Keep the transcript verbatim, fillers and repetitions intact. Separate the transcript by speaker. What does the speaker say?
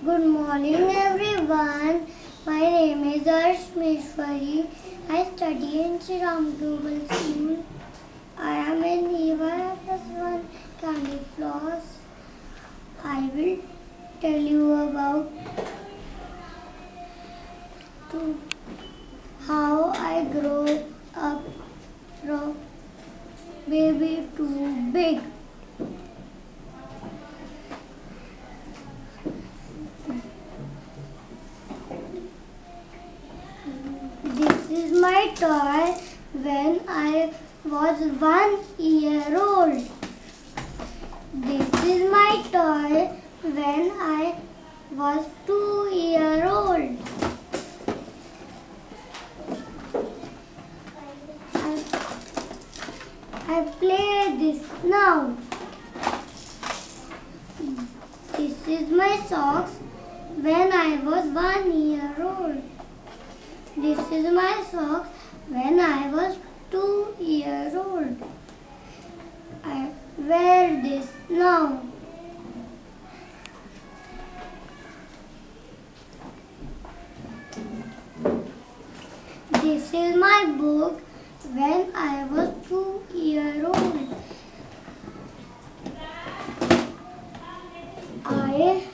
Speaker 1: Good morning everyone. My name is Arshmeshwari. I study in ShriRam Global School. I am in E Y F S one Candy Floss. I will tell you about to how I grow up from baby to big. This is my toy when I was one year old. This is my toy when I was two year old. I, I play this now. This is my socks when I was one year old. This is my socks when I was two years old. I wear this now. This is my book when I was two years old. I